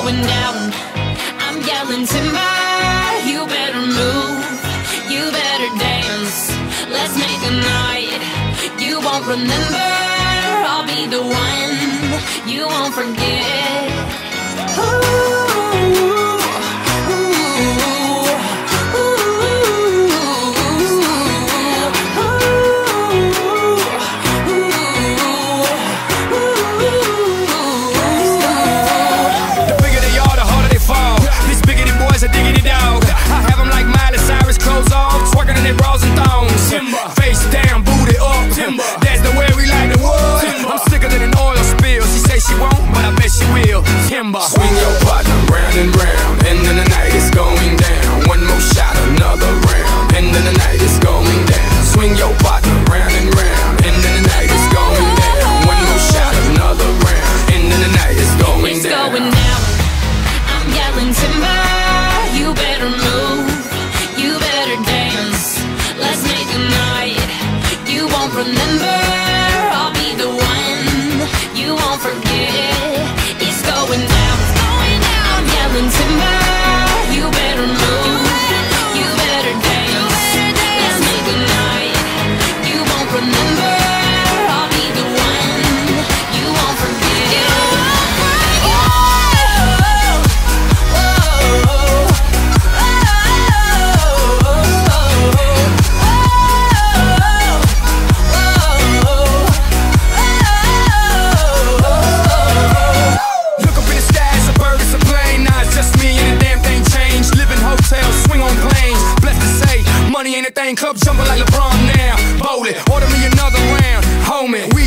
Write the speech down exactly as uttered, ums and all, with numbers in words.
going down. I'm yelling timber, you better move, you better dance. Let's make a night you won't remember. I'll be the one you won't forget. Ooh. Face down, booty up, timber. That's the way we like the wood. Timber. I'm sicker than an oil spill. She say she won't, but I bet she will. Timber. Swing your partner round and round, and then the night is going down. One more shot, another round, and then the night is going down. Swing your partner round and round, and then the night is going down. One more shot, another round, and then the night is going it's down. Going down. I'm yelling timber, you better move, you better dance. Let's make a night you won't remember. I'll be the one you won't forget. It's going down, it's going down. I'm yelling timber, you better move, you better dance. Let's make a night you won't remember. I'll be the one you won't forget. Money ain't a thing, club jumping like LeBron now. Bowl it, order me another round, homie. We